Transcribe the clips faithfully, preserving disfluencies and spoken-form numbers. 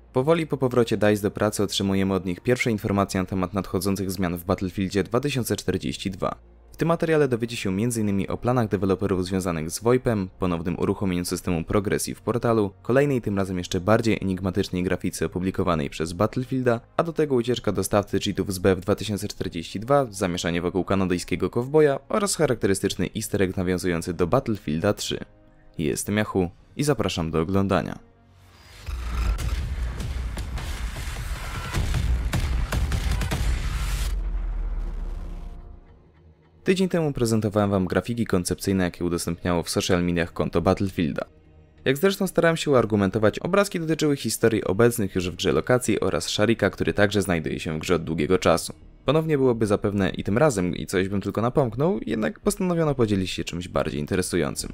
Powoli po powrocie DICE do pracy otrzymujemy od nich pierwsze informacje na temat nadchodzących zmian w Battlefieldzie dwa tysiące czterdzieści dwa. W tym materiale dowiecie się między innymi o planach deweloperów związanych z VoIPem, ponownym uruchomieniu systemu progresji w portalu, kolejnej tym razem jeszcze bardziej enigmatycznej grafice opublikowanej przez Battlefielda, a do tego ucieczka dostawcy cheatów z B F dwa tysiące czterdzieści dwa, zamieszanie wokół kanadyjskiego kowboja oraz charakterystyczny easter egg nawiązujący do Battlefielda trzy. Jestem Yahoo i zapraszam do oglądania. Tydzień temu prezentowałem wam grafiki koncepcyjne, jakie udostępniało w social mediach konto Battlefielda. Jak zresztą starałem się uargumentować, obrazki dotyczyły historii obecnych już w grze lokacji oraz Sharika, który także znajduje się w grze od długiego czasu. Ponownie byłoby zapewne i tym razem, i coś bym tylko napomknął, jednak postanowiono podzielić się czymś bardziej interesującym.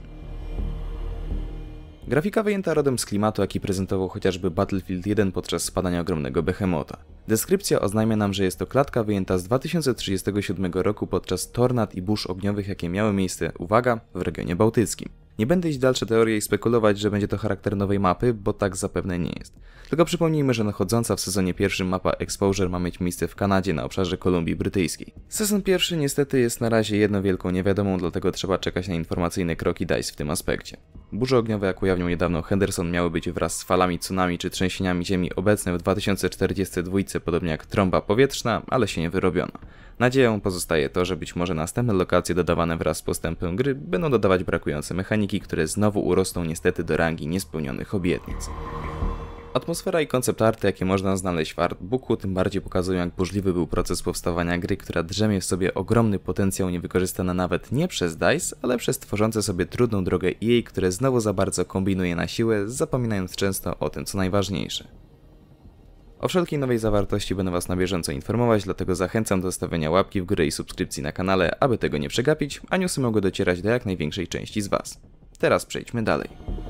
Grafika wyjęta rodem z klimatu, jaki prezentował chociażby Battlefield jeden podczas spadania ogromnego behemota. Deskrypcja oznajmia nam, że jest to klatka wyjęta z dwa tysiące trzydziestego siódmego roku podczas tornad i burz ogniowych, jakie miały miejsce, uwaga, w regionie bałtyckim. Nie będę iść w dalsze teorie i spekulować, że będzie to charakter nowej mapy, bo tak zapewne nie jest. Tylko przypomnijmy, że nadchodząca w sezonie pierwszym mapa Exposure ma mieć miejsce w Kanadzie na obszarze Kolumbii Brytyjskiej. Sezon pierwszy niestety jest na razie jedną wielką niewiadomą, dlatego trzeba czekać na informacyjne kroki DICE w tym aspekcie. Burze ogniowe, jak ujawnił niedawno Henderson, miały być wraz z falami tsunami czy trzęsieniami ziemi obecne w dwa tysiące czterdziestym dwa, podobnie jak trąba powietrzna, ale się nie wyrobiono. Nadzieją pozostaje to, że być może następne lokacje dodawane wraz z postępem gry będą dodawać brakujące mechaniki, które znowu urosną niestety do rangi niespełnionych obietnic. Atmosfera i koncept arty, jakie można znaleźć w artbooku, tym bardziej pokazują, jak burzliwy był proces powstawania gry, która drzemie w sobie ogromny potencjał niewykorzystany nawet nie przez DICE, ale przez tworzące sobie trudną drogę E A, które znowu za bardzo kombinuje na siłę, zapominając często o tym, co najważniejsze. O wszelkiej nowej zawartości będę was na bieżąco informować, dlatego zachęcam do stawiania łapki w górę i subskrypcji na kanale, aby tego nie przegapić, a newsy mogły docierać do jak największej części z was. Teraz przejdźmy dalej.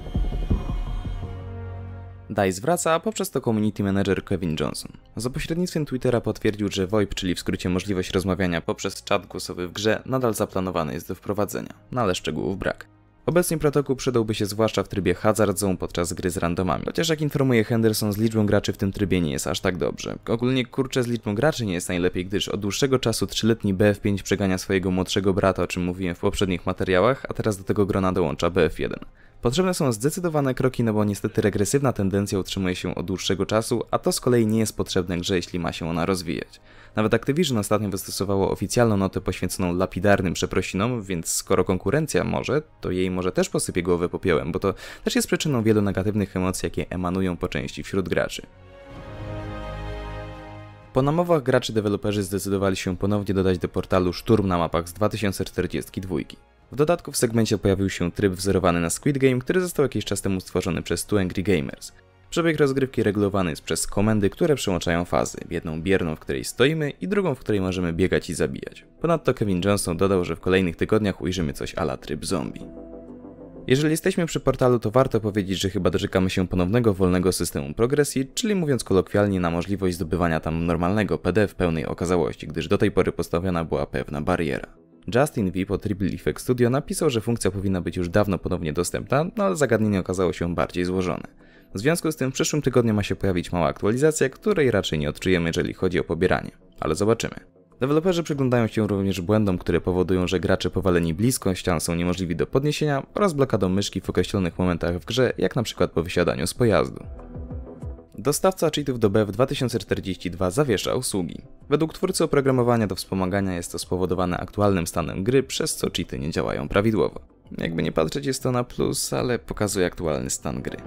DICE wraca, a poprzez to community manager Kevin Johnson. Za pośrednictwem Twittera potwierdził, że VoIP, czyli w skrócie możliwość rozmawiania poprzez czat głosowy w grze, nadal zaplanowany jest do wprowadzenia, no ale szczegółów brak. Obecnie protokół przydałby się zwłaszcza w trybie Hazard Zone podczas gry z randomami. Chociaż jak informuje Henderson, z liczbą graczy w tym trybie nie jest aż tak dobrze. Ogólnie kurczę z liczbą graczy nie jest najlepiej, gdyż od dłuższego czasu trzyletni B F pięć przegania swojego młodszego brata, o czym mówiłem w poprzednich materiałach, a teraz do tego grona dołącza B F jeden. Potrzebne są zdecydowane kroki, no bo niestety regresywna tendencja utrzymuje się od dłuższego czasu, a to z kolei nie jest potrzebne grze, jeśli ma się ona rozwijać. Nawet Activision ostatnio wystosowało oficjalną notę poświęconą lapidarnym przeprosinom, więc skoro konkurencja może, to jej może też posypie głowę popiołem, bo to też jest przyczyną wielu negatywnych emocji, jakie emanują po części wśród graczy. Po namowach graczy deweloperzy zdecydowali się ponownie dodać do portalu szturm na mapach z dwa tysiące czterdziestego drugiego. W dodatku w segmencie pojawił się tryb wzorowany na Squid Game, który został jakiś czas temu stworzony przez Two Angry Gamers. Przebieg rozgrywki regulowany jest przez komendy, które przełączają fazy, jedną bierną, w której stoimy i drugą, w której możemy biegać i zabijać. Ponadto Kevin Johnson dodał, że w kolejnych tygodniach ujrzymy coś a la tryb zombie. Jeżeli jesteśmy przy portalu, to warto powiedzieć, że chyba doczekamy się ponownego wolnego systemu progresji, czyli mówiąc kolokwialnie na możliwość zdobywania tam normalnego P D w pełnej okazałości, gdyż do tej pory postawiona była pewna bariera. Justin V po Triple Effect Studio napisał, że funkcja powinna być już dawno ponownie dostępna, no ale zagadnienie okazało się bardziej złożone. W związku z tym w przyszłym tygodniu ma się pojawić mała aktualizacja, której raczej nie odczujemy, jeżeli chodzi o pobieranie. Ale zobaczymy. Deweloperzy przyglądają się również błędom, które powodują, że gracze powaleni blisko ścian są niemożliwi do podniesienia oraz blokadą myszki w określonych momentach w grze, jak na przykład po wysiadaniu z pojazdu. Dostawca cheatów do B F dwa tysiące czterdzieści dwa zawiesza usługi. Według twórcy oprogramowania do wspomagania jest to spowodowane aktualnym stanem gry, przez co cheaty nie działają prawidłowo. Jakby nie patrzeć, jest to na plus, ale pokazuje aktualny stan gry.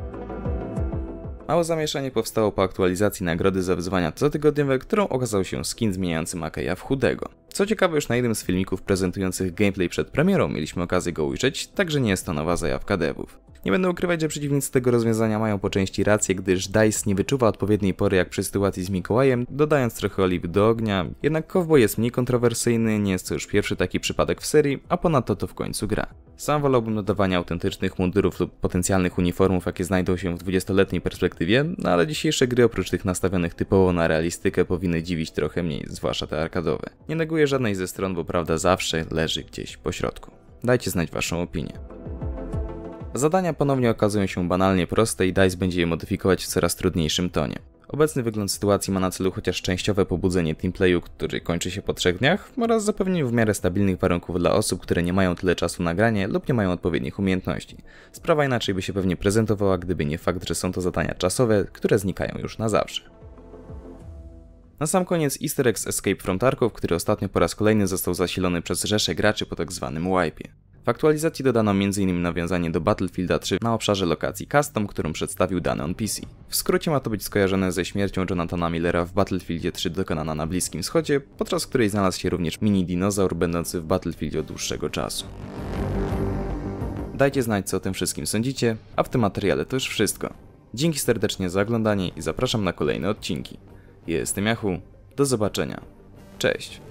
Małe zamieszanie powstało po aktualizacji nagrody za wyzwania cotygodniowe, którą okazał się skin zmieniający Makeya w chudego. Co ciekawe, już na jednym z filmików prezentujących gameplay przed premierą mieliśmy okazję go ujrzeć, także nie jest to nowa zajawka devów. Nie będę ukrywać, że przeciwnicy tego rozwiązania mają po części rację, gdyż DICE nie wyczuwa odpowiedniej pory jak przy sytuacji z Mikołajem, dodając trochę oliwy do ognia, jednak Cowboy jest mniej kontrowersyjny, nie jest to już pierwszy taki przypadek w serii, a ponadto to w końcu gra. Sam wolałbym dodawania autentycznych mundurów lub potencjalnych uniformów, jakie znajdą się w dwudziestoletniej perspektywie, no ale dzisiejsze gry oprócz tych nastawionych typowo na realistykę powinny dziwić trochę mniej, zwłaszcza te arkadowe. Nie neguję żadnej ze stron, bo prawda zawsze leży gdzieś po środku. Dajcie znać waszą opinię. Zadania ponownie okazują się banalnie proste i DICE będzie je modyfikować w coraz trudniejszym tonie. Obecny wygląd sytuacji ma na celu chociaż częściowe pobudzenie teamplayu, który kończy się po trzech dniach, oraz zapewnienie w miarę stabilnych warunków dla osób, które nie mają tyle czasu na granie lub nie mają odpowiednich umiejętności. Sprawa inaczej by się pewnie prezentowała, gdyby nie fakt, że są to zadania czasowe, które znikają już na zawsze. Na sam koniec easter egg z Escape from Tarkov, który ostatnio po raz kolejny został zasilony przez rzeszę graczy po tak zwanym wipe'ie. W aktualizacji dodano między innymi nawiązanie do Battlefielda trzy na obszarze lokacji Custom, którą przedstawił dany on P C. W skrócie ma to być skojarzone ze śmiercią Jonathana Millera w Battlefieldzie trzy dokonana na Bliskim Wschodzie, podczas której znalazł się również mini dinozaur będący w Battlefieldzie od dłuższego czasu. Dajcie znać, co o tym wszystkim sądzicie, a w tym materiale to już wszystko. Dzięki serdecznie za oglądanie i zapraszam na kolejne odcinki. Jestem Yahoo, do zobaczenia. Cześć!